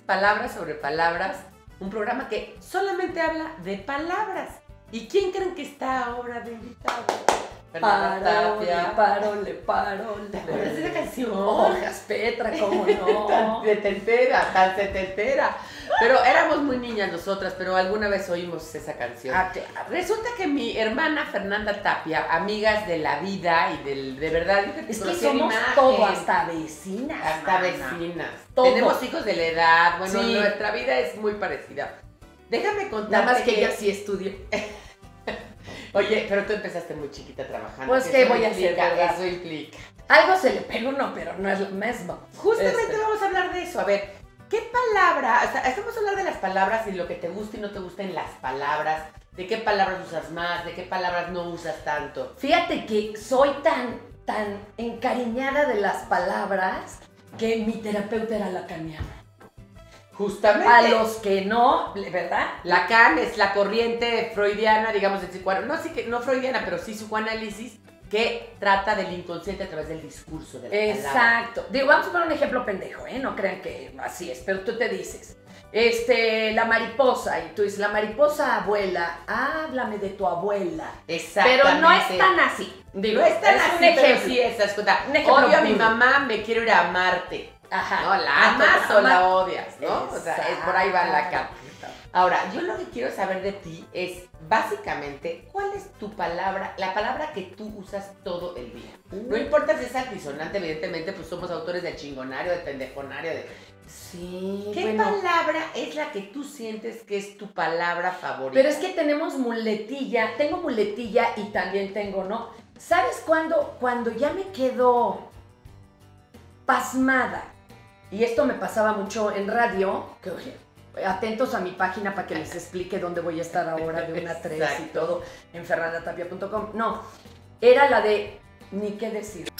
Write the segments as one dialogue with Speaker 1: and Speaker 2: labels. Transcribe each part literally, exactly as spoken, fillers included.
Speaker 1: Palabras sobre Palabras, un programa que solamente habla de palabras. ¿Y quién creen que está ahora de invitado?
Speaker 2: Parole, parole, parole.
Speaker 1: ¿Te acuerdas de esa canción?
Speaker 2: Hojas Petra, ¿cómo no?
Speaker 1: Tan setentera, tan setentera. Pero éramos muy niñas nosotras, pero alguna vez oímos esa canción.
Speaker 2: Ah, claro.
Speaker 1: Resulta que mi hermana Fernanda Tapia, amigas de la vida y del, de verdad, yo
Speaker 2: Es que
Speaker 1: conocí
Speaker 2: somos
Speaker 1: imagen,
Speaker 2: todo, hasta vecinas.
Speaker 1: hasta
Speaker 2: mana.
Speaker 1: vecinas.
Speaker 2: Todo.
Speaker 1: Tenemos hijos de la edad, bueno,
Speaker 2: Sí.
Speaker 1: nuestra vida es muy parecida. Déjame contarte
Speaker 2: Nada más que ella sí estudió.
Speaker 1: Oye, pero tú empezaste muy chiquita trabajando.
Speaker 2: Pues,
Speaker 1: que
Speaker 2: ¿qué
Speaker 1: eso
Speaker 2: voy a hacer,
Speaker 1: implica,
Speaker 2: verdad?
Speaker 1: Eso implica.
Speaker 2: Algo se le pega uno, pero no es lo mismo.
Speaker 1: Justamente
Speaker 2: Este.
Speaker 1: vamos a hablar de eso. A ver, ¿qué palabra? O sea, estamos a hablar de las palabras y lo que te gusta y no te gusta en las palabras. ¿De qué palabras usas más? ¿De qué palabras no usas tanto?
Speaker 2: Fíjate que soy tan, tan encariñada de las palabras que mi terapeuta era lacaniana.
Speaker 1: Justamente.
Speaker 2: A los que no, ¿verdad?
Speaker 1: Lacan es la corriente freudiana, digamos, del psicoanálisis. No, sí que, no freudiana, pero sí psicoanálisis, que trata del inconsciente a través del discurso de la palabra.
Speaker 2: Exacto. Digo, vamos a poner un ejemplo pendejo, ¿eh? No crean que así es, pero tú te dices, este, la mariposa, y tú dices, la mariposa abuela, háblame de tu abuela.
Speaker 1: Exactamente.
Speaker 2: Pero no es tan así. Digo,
Speaker 1: No es tan
Speaker 2: es
Speaker 1: así,
Speaker 2: un
Speaker 1: pero
Speaker 2: ejemplo.
Speaker 1: sí es, escucha,
Speaker 2: Un ejemplo
Speaker 1: obvio mi
Speaker 2: burdo.
Speaker 1: mamá me quiero ir a Marte.
Speaker 2: Ajá.
Speaker 1: No, la amas o la odias, ¿no?
Speaker 2: Exacto.
Speaker 1: O sea, es, por ahí va la capa. Ahora, yo lo que quiero saber de ti es, básicamente, ¿cuál es tu palabra, la palabra que tú usas todo el día? No importa si es altisonante, evidentemente, pues somos autores del chingonario, del pendejonario, de...
Speaker 2: Sí,
Speaker 1: ¿Qué
Speaker 2: bueno.
Speaker 1: palabra es la que tú sientes que es tu palabra favorita?
Speaker 2: Pero es que tenemos muletilla, tengo muletilla y también tengo, ¿no? ¿Sabes cuándo? Cuando ya me quedo pasmada, y esto me pasaba mucho en radio, que oye, atentos a mi página para que les explique dónde voy a estar ahora de una a tres y
Speaker 1: Exacto.
Speaker 2: todo, en fernanda tapia punto com. No, era la de ni qué decir.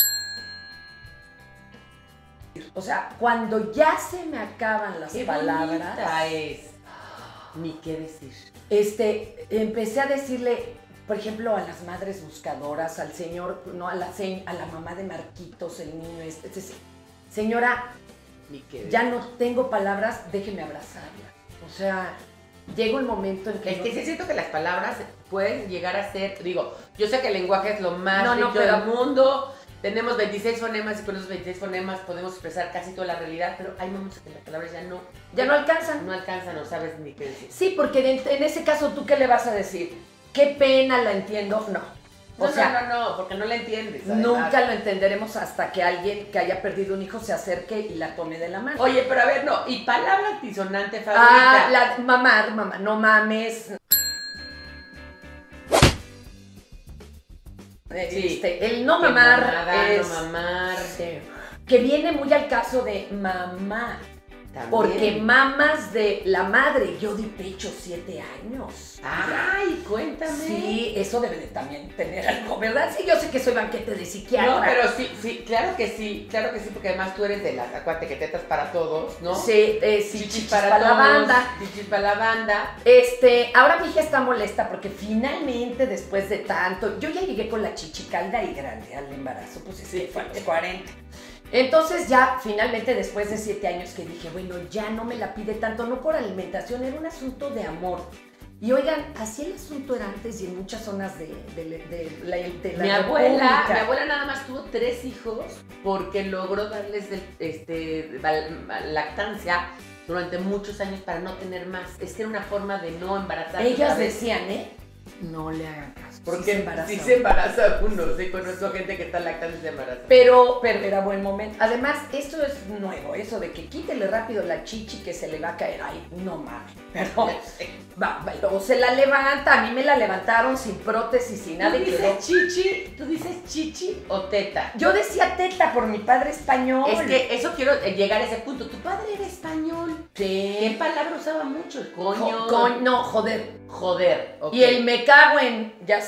Speaker 2: O sea, cuando ya se me acaban las
Speaker 1: Qué
Speaker 2: palabras,
Speaker 1: bonita es. Ni qué decir.
Speaker 2: este, empecé a decirle, por ejemplo, a las madres buscadoras, al señor, no, a la, se- a la mamá de Marquitos, el niño este, este, señora,
Speaker 1: Ni qué decir.
Speaker 2: ya no tengo palabras, déjeme abrazarla. O sea, llega un momento en que...
Speaker 1: Es
Speaker 2: no-
Speaker 1: que sí siento que las palabras pueden llegar a ser, digo, yo sé que el lenguaje es lo más
Speaker 2: No, no,
Speaker 1: rico
Speaker 2: pero-
Speaker 1: del mundo, tenemos veintiséis fonemas y con esos veintiséis fonemas podemos expresar casi toda la realidad, pero hay momentos que las palabras ya no,
Speaker 2: ya no alcanzan.
Speaker 1: no alcanzan, no sabes ni qué decir.
Speaker 2: Sí, porque en, en ese caso, ¿tú qué le vas a decir? ¿Qué pena la entiendo? No. O
Speaker 1: No,
Speaker 2: sea,
Speaker 1: no, no, no, porque no la entiendes. además.
Speaker 2: nunca lo entenderemos hasta que alguien que haya perdido un hijo se acerque y la tome de la mano.
Speaker 1: Oye, pero a ver, no, y palabra altisonante favorita.
Speaker 2: Ah, la, mamar, mamá, no mames.
Speaker 1: Sí.
Speaker 2: Este, el no
Speaker 1: Que
Speaker 2: mamar
Speaker 1: mamada,
Speaker 2: es...
Speaker 1: no mamar.
Speaker 2: Sí. Que viene muy al caso de mamá.
Speaker 1: También.
Speaker 2: Porque mamas de la madre, yo di pecho siete años.
Speaker 1: Ay, cuéntame.
Speaker 2: Sí, eso debe de también tener algo, ¿verdad? Sí, yo sé que soy banquete de psiquiatra.
Speaker 1: No, pero sí, sí, claro que sí, claro que sí, porque además tú eres de las, acuérdate que tetas para todos, ¿no?
Speaker 2: Sí, eh, sí,
Speaker 1: Chichis
Speaker 2: chichis
Speaker 1: para,
Speaker 2: para la
Speaker 1: todos,
Speaker 2: banda.
Speaker 1: chichis para la banda.
Speaker 2: Este, ahora mi hija está molesta porque finalmente, después de tanto, yo ya llegué con la chichi caída y grande al embarazo, pues es que fue a los cuarenta. Entonces ya, finalmente, después de siete años que dije, bueno, ya no me la pide tanto, no por alimentación, era un asunto de amor. Y oigan, así el asunto era antes y en muchas zonas de, de, de, de la, de la
Speaker 1: Mi abuela,
Speaker 2: República.
Speaker 1: mi abuela nada más tuvo tres hijos porque logró darles del- este, val- lactancia durante muchos años para no tener más. Es que era una forma de no embarazar.
Speaker 2: Ellas decían, ¿eh? No le hagan caso.
Speaker 1: Porque
Speaker 2: sí se embaraza.
Speaker 1: si se embaraza uno, sí, conozco gente que está lactando y se embaraza.
Speaker 2: Pero, pero era buen momento. Además, esto es nuevo, eso de que quítele rápido la chichi que se le va a caer. Ay, no mames. Perdón. Va, va, luego se la levanta. A mí me la levantaron sin prótesis, sin nada.
Speaker 1: ¿Tú
Speaker 2: Y quedó.
Speaker 1: dices chichi? ¿Tú dices chichi o teta?
Speaker 2: Yo decía teta por mi padre español.
Speaker 1: Es que eso quiero eh, llegar a ese punto. Tu padre era español. ¿Qué
Speaker 2: Sí.
Speaker 1: palabra usaba mucho? El coño.
Speaker 2: Jo- coñ- no, joder.
Speaker 1: Joder. ok.
Speaker 2: Y el me cago en, ya sabes.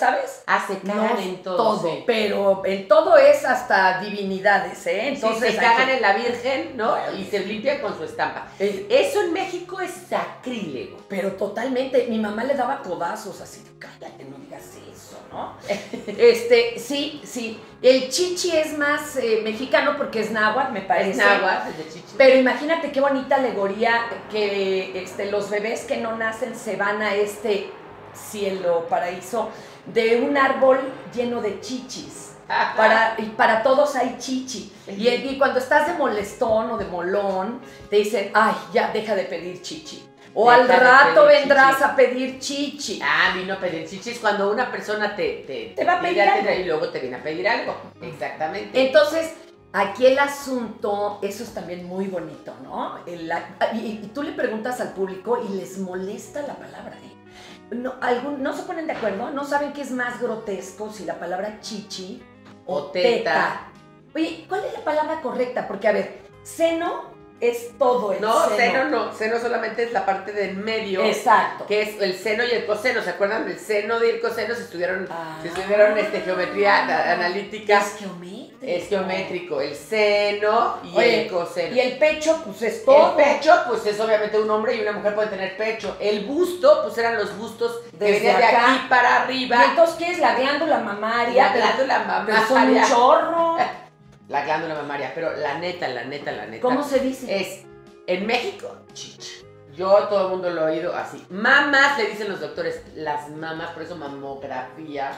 Speaker 2: sabes?
Speaker 1: Ah, se cagan
Speaker 2: No,
Speaker 1: en todo.
Speaker 2: todo,
Speaker 1: Sí.
Speaker 2: pero en todo es hasta divinidades, ¿eh? Entonces
Speaker 1: Sí, se
Speaker 2: hay
Speaker 1: cagan
Speaker 2: que-
Speaker 1: en la Virgen, ¿no?
Speaker 2: Bueno.
Speaker 1: Y se limpian con su estampa.
Speaker 2: Eh,
Speaker 1: Eso en México es sacrílego.
Speaker 2: Pero totalmente, mi mamá le daba codazos así, cállate, no digas eso, ¿no? Este, sí, sí. El chichi es más eh, mexicano porque es náhuatl, me parece.
Speaker 1: Es náhuatl, desde chichi.
Speaker 2: Pero imagínate qué bonita alegoría que este, los bebés que no nacen se van a este cielo, paraíso, de un árbol lleno de chichis. Para, y para todos hay chichi. Y, y cuando estás de molestón o de molón, te dicen, ay, ya, deja de pedir chichi. O
Speaker 1: Deja
Speaker 2: al
Speaker 1: de
Speaker 2: rato
Speaker 1: pedir
Speaker 2: vendrás
Speaker 1: chichi.
Speaker 2: a pedir chichi.
Speaker 1: Ah, vino a pedir chichis cuando una persona te, te,
Speaker 2: Te va a pedir
Speaker 1: tira,
Speaker 2: algo.
Speaker 1: y luego te viene a pedir algo. Exactamente.
Speaker 2: Entonces, aquí el asunto, eso es también muy bonito, ¿no? El- la- y, y tú le preguntas al público y les molesta la palabra, ¿eh? No, algún, no se ponen de acuerdo, no saben qué es más grotesco, si la palabra chichi o,
Speaker 1: O teta.
Speaker 2: teta. Oye, ¿cuál es la palabra correcta? Porque, a ver, seno es todo el
Speaker 1: No,
Speaker 2: seno.
Speaker 1: seno no. Seno solamente es la parte del medio.
Speaker 2: Exacto.
Speaker 1: Que es el seno y el coseno. ¿Se acuerdan del seno y el coseno? Si estudiaron,
Speaker 2: Ah.
Speaker 1: si estudiaron este, geometría a- analítica.
Speaker 2: Es geométrico.
Speaker 1: Es geométrico. El seno y
Speaker 2: Oye,
Speaker 1: el coseno.
Speaker 2: Y el pecho, pues es todo.
Speaker 1: El pecho, pues es obviamente un hombre y una mujer pueden tener pecho. El busto, pues eran los bustos que
Speaker 2: Desde
Speaker 1: venían de
Speaker 2: acá.
Speaker 1: aquí para
Speaker 2: Y
Speaker 1: arriba.
Speaker 2: entonces, ¿qué es la glándula mamaria?
Speaker 1: La glándula
Speaker 2: Que son un
Speaker 1: mamaria.
Speaker 2: chorro.
Speaker 1: La glándula mamaria, pero la neta, la neta, la neta.
Speaker 2: ¿Cómo se dice?
Speaker 1: Es, en México, chicha. Yo todo el mundo lo he oído así. Mamas, le dicen los doctores, las mamas, por eso mamografía.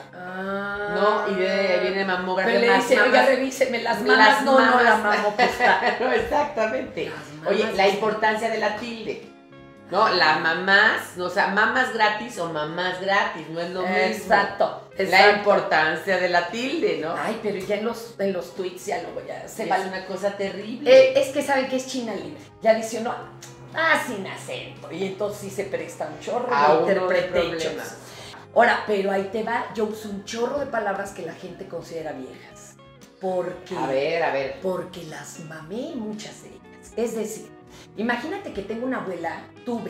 Speaker 2: Ah.
Speaker 1: ¿No? Y de ahí viene mamografía.
Speaker 2: Pero le
Speaker 1: más
Speaker 2: dicen, oiga,
Speaker 1: mamas.
Speaker 2: revíseme las
Speaker 1: Las
Speaker 2: mamas. No, no, la
Speaker 1: mamas.
Speaker 2: mamopesta.
Speaker 1: No, exactamente.
Speaker 2: Las mamas
Speaker 1: Oye, la
Speaker 2: es-
Speaker 1: importancia de la tilde. No, las mamás, o sea, mamás gratis o mamás gratis, no es lo mismo.
Speaker 2: Exacto.
Speaker 1: La
Speaker 2: exacto.
Speaker 1: importancia de la tilde, ¿no?
Speaker 2: Ay, pero ya en los, en los tweets ya luego ya se
Speaker 1: es
Speaker 2: va.
Speaker 1: una cosa terrible.
Speaker 2: Eh, es que saben que es China libre. Ya dice uno, ah, sin acento. Y entonces sí se presta un chorro
Speaker 1: A
Speaker 2: de
Speaker 1: uno de
Speaker 2: interpretations.
Speaker 1: problemas.
Speaker 2: Ahora, pero ahí te va, yo uso un chorro de palabras que la gente considera viejas. Porque,
Speaker 1: A ver, a ver.
Speaker 2: porque las mamé muchas de ellas. Es decir, imagínate que tengo una abuela, tuve,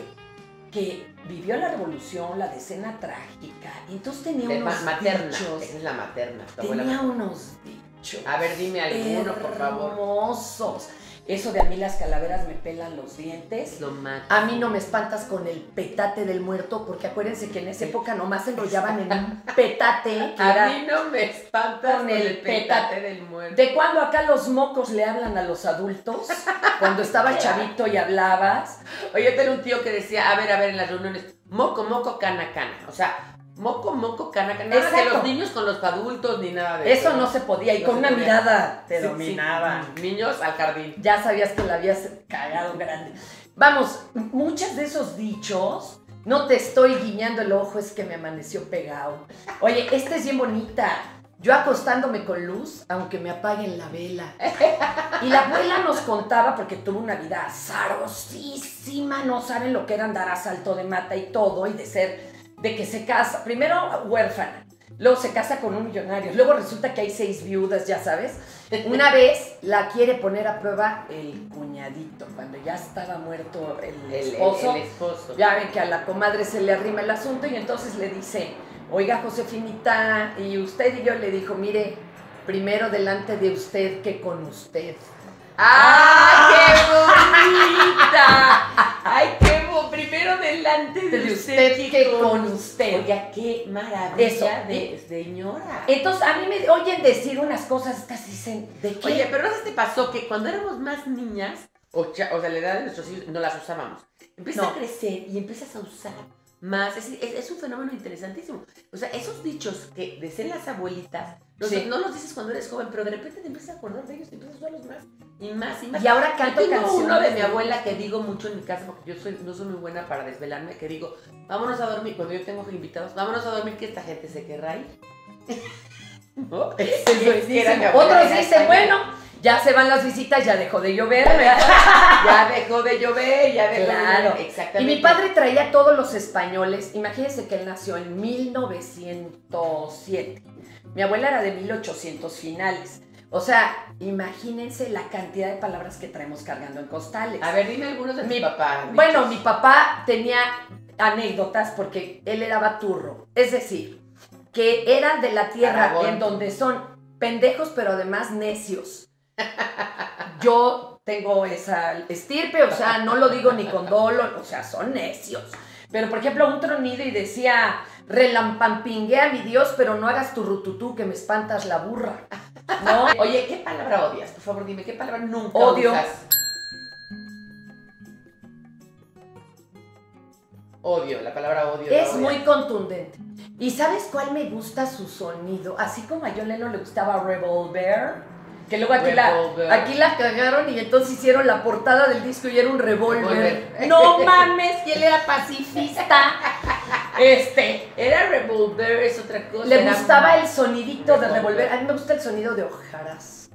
Speaker 2: que vivió la revolución, la decena trágica, y entonces tenía
Speaker 1: De
Speaker 2: unos
Speaker 1: ma- materna.
Speaker 2: dichos.
Speaker 1: Esa es la materna. tu abuela
Speaker 2: Tenía
Speaker 1: materna.
Speaker 2: unos dichos.
Speaker 1: A ver, dime alguno, por favor.
Speaker 2: Hermosos. Eso de a mí las calaveras me pelan los dientes.
Speaker 1: Es lo máximo.
Speaker 2: A mí no me espantas con el petate del muerto, porque acuérdense que en esa época nomás se enrollaban en un petate. Que
Speaker 1: A
Speaker 2: era,
Speaker 1: mí no me espantas
Speaker 2: con
Speaker 1: con
Speaker 2: el
Speaker 1: el petate del muerto.
Speaker 2: ¿de cuándo acá los mocos le hablan a los adultos? Cuando estaba chavito y hablabas.
Speaker 1: Oye, yo tenía un tío que decía, a ver, a ver, en las reuniones, moco, moco, cana, cana. O sea, moco, moco, cana, cana. Nada que
Speaker 2: Exacto.
Speaker 1: los niños con los adultos ni nada de eso.
Speaker 2: Eso no se podía, y
Speaker 1: No
Speaker 2: con
Speaker 1: se
Speaker 2: una
Speaker 1: podía.
Speaker 2: mirada te
Speaker 1: Sí, sí.
Speaker 2: dominaban.
Speaker 1: Niños al jardín.
Speaker 2: Ya sabías que la habías cagado grande. Vamos, muchos de esos dichos, no te estoy guiñando el ojo, es que me amaneció pegado. Oye, esta es bien bonita. Yo acostándome con luz, aunque me apaguen la vela. Y la abuela nos contaba, porque tuvo una vida azarosísima, no saben lo que era andar a salto de mata y todo, y de ser, de que se casa, primero huérfana, luego se casa con un millonario, luego resulta que hay seis viudas, ya sabes. Una vez la quiere poner a prueba el cuñadito, cuando ya estaba muerto el
Speaker 1: El, el-
Speaker 2: esposo.
Speaker 1: el esposo.
Speaker 2: Ya ven que a la comadre se le arrima el asunto y entonces le dice, oiga Josefinita, y usted y yo, le dijo, mire, primero delante de usted que con usted.
Speaker 1: ¡Ay, qué bonita! ¡Ay, qué bonita! Primero delante de,
Speaker 2: De
Speaker 1: usted,
Speaker 2: usted que con usted.
Speaker 1: Oiga, qué maravilla
Speaker 2: Eso.
Speaker 1: de señora.
Speaker 2: Entonces a mí me oyen decir unas cosas, estas dicen, ¿de qué?
Speaker 1: Oye, pero ¿no se te pasó que cuando éramos más niñas, o, cha- o sea, la edad de nuestros hijos, no las usábamos? Empiezas
Speaker 2: No.
Speaker 1: a crecer y empiezas a usar más. Es, es- es un fenómeno interesantísimo. O sea, esos dichos que decían las abuelitas, los-
Speaker 2: Sí.
Speaker 1: no los dices cuando eres joven, pero de repente te empiezas a acordar de ellos y empiezas a usarlos más y más y más.
Speaker 2: Y ahora
Speaker 1: Yo
Speaker 2: canto
Speaker 1: tengo
Speaker 2: canciones.
Speaker 1: uno de mi abuela que digo mucho en mi casa, porque yo soy, no soy muy buena para desvelarme, que digo, vámonos a dormir, cuando yo tengo invitados, vámonos a dormir que esta gente se querrá ir. ¿No?
Speaker 2: Es
Speaker 1: Es que era mi abuela,
Speaker 2: Otros
Speaker 1: era
Speaker 2: dicen,
Speaker 1: española.
Speaker 2: bueno, ya se van las visitas, ya dejó de llover, ¿verdad?
Speaker 1: Ya dejó de llover, ya dejó
Speaker 2: Claro.
Speaker 1: de llover.
Speaker 2: Y
Speaker 1: Exactamente.
Speaker 2: mi padre traía todos los españoles. Imagínense que él nació en mil novecientos siete. Mi abuela era de mil ochocientos finales. O sea, imagínense la cantidad de palabras que traemos cargando en costales.
Speaker 1: A ver, dime algunos de mi
Speaker 2: Mi-
Speaker 1: papá.
Speaker 2: Bueno, mi papá tenía anécdotas porque él era baturro. Es decir, que eran de la tierra
Speaker 1: Aragón.
Speaker 2: en donde son pendejos, pero además necios. Yo tengo esa estirpe, o sea, no lo digo ni con dolo, o sea, son necios. Pero, por ejemplo, un tronido y decía, relampampinguea mi Dios, pero no hagas tu rututú, que me espantas la burra. ¿No?
Speaker 1: Oye, ¿qué palabra odias? Por favor, dime, ¿qué palabra nunca
Speaker 2: Odio.
Speaker 1: usas? Odio, la palabra odio. la
Speaker 2: Es
Speaker 1: odias.
Speaker 2: muy contundente. ¿Y sabes cuál me gusta su sonido? Así como a John Lennon le gustaba Revolver, que luego aquí la,
Speaker 1: Revolver.
Speaker 2: aquí la cagaron y entonces hicieron la portada del disco y era un revólver.
Speaker 1: Revolver.
Speaker 2: No mames, y él era pacifista. Este,
Speaker 1: Era revolver, es otra cosa.
Speaker 2: le
Speaker 1: era-
Speaker 2: gustaba el sonidito de
Speaker 1: Revolver.
Speaker 2: revólver. A mí me gusta el sonido de hojaras.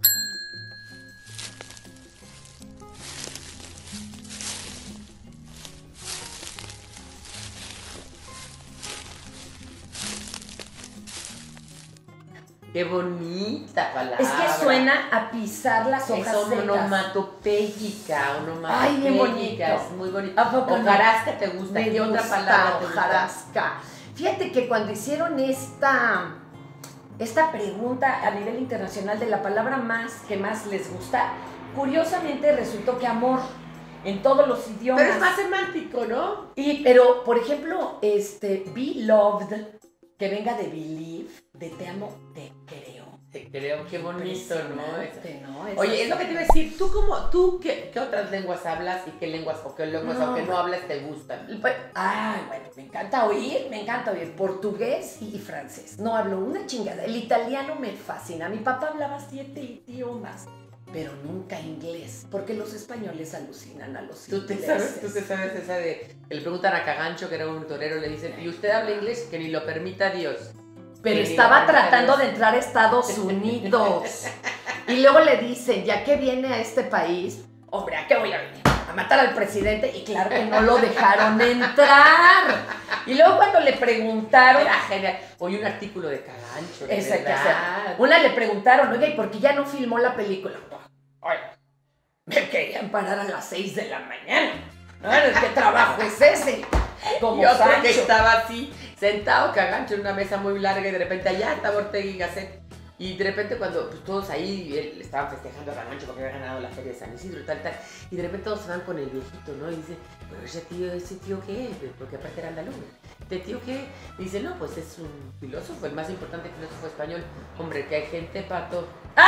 Speaker 1: Qué bonita palabra.
Speaker 2: Es que suena a pisar las
Speaker 1: Es
Speaker 2: hojas secas.
Speaker 1: onomatopéyica, onomatopéyica.
Speaker 2: Ay, bien bonito.
Speaker 1: Es muy bonito.
Speaker 2: ¿A poco no?
Speaker 1: Hojarasca te gusta.
Speaker 2: Me
Speaker 1: ¿Qué otra
Speaker 2: gusta
Speaker 1: palabra te gusta?
Speaker 2: hojarasca. Fíjate que cuando hicieron esta, esta pregunta a nivel internacional de la palabra más que más les gusta, curiosamente resultó que amor en todos los idiomas.
Speaker 1: Pero es más semántico, ¿no?
Speaker 2: Y, pero, por ejemplo, este, be loved, que venga de believe, de te amo, te creo.
Speaker 1: Te creo, qué bonito, ¿no?
Speaker 2: Impresionante, ¿no? Es
Speaker 1: Oye,
Speaker 2: así.
Speaker 1: es lo que te iba a decir. ¿Tú cómo, tú qué, qué otras lenguas hablas y qué lenguas o qué lenguas
Speaker 2: No.
Speaker 1: aunque no hablas te gustan?
Speaker 2: Pues, ay, bueno, me encanta oír, me encanta oír portugués y francés. No hablo una chingada. El italiano me fascina. Mi papá hablaba siete idiomas, pero nunca inglés, porque los españoles alucinan a los
Speaker 1: ¿Tú te
Speaker 2: ingleses.
Speaker 1: sabes, tú te sabes esa de que le preguntan a Cagancho, que era un torero, le dicen, ¿y usted habla inglés? Que ni lo permita Dios.
Speaker 2: Pero
Speaker 1: Que ni
Speaker 2: estaba
Speaker 1: lo permita
Speaker 2: tratando
Speaker 1: Dios.
Speaker 2: de entrar a Estados Unidos. Y luego le dicen, ya que viene a este país, hombre, ¿a qué voy a venir? A matar al presidente. Y claro que no lo dejaron entrar. Y luego cuando le preguntaron,
Speaker 1: Era genial. Oye, un artículo de Cagancho, de
Speaker 2: Esa hay que
Speaker 1: verdad.
Speaker 2: hacer. Una le preguntaron, oiga, ¿y por qué ya no filmó la película? Ay, me querían parar a las seis de la mañana. ¿No? ¿Qué trabajo es ese? Como
Speaker 1: Y otro
Speaker 2: Sancho.
Speaker 1: que estaba así, sentado Cagancho en una mesa muy larga y de repente allá estaba Ortega y Gasset. Y de repente cuando pues, todos ahí él, estaban festejando a Cagancho porque había ganado la feria de San Isidro y tal, tal. Y de repente todos se van con el viejito, ¿no? Y dice, pero ese tío, ese tío qué es, porque aparte era andaluz. ¿Este tío qué? Y dice, no, pues es un filósofo, el más importante filósofo español. Hombre, que hay gente, pato.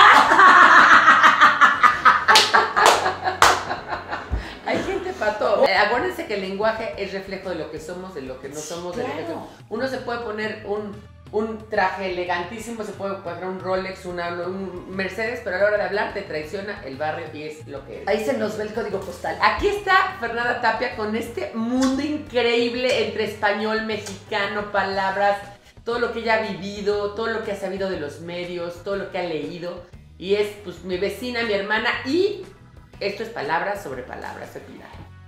Speaker 1: Hay gente pato. Eh, acuérdense que el lenguaje es reflejo de lo que somos, de lo que no somos, de lo que
Speaker 2: Claro.
Speaker 1: somos. Uno se puede poner un, un traje elegantísimo, se puede poner un Rolex, una, un Mercedes, pero a la hora de hablar te traiciona el barrio y es lo que es.
Speaker 2: Ahí se nos ve el código postal.
Speaker 1: Aquí está Fernanda Tapia con este mundo increíble entre español, mexicano, palabras, todo lo que ella ha vivido, todo lo que ha sabido de los medios, todo lo que ha leído. Y es pues mi vecina, mi hermana y esto es palabras sobre palabras, Pilar.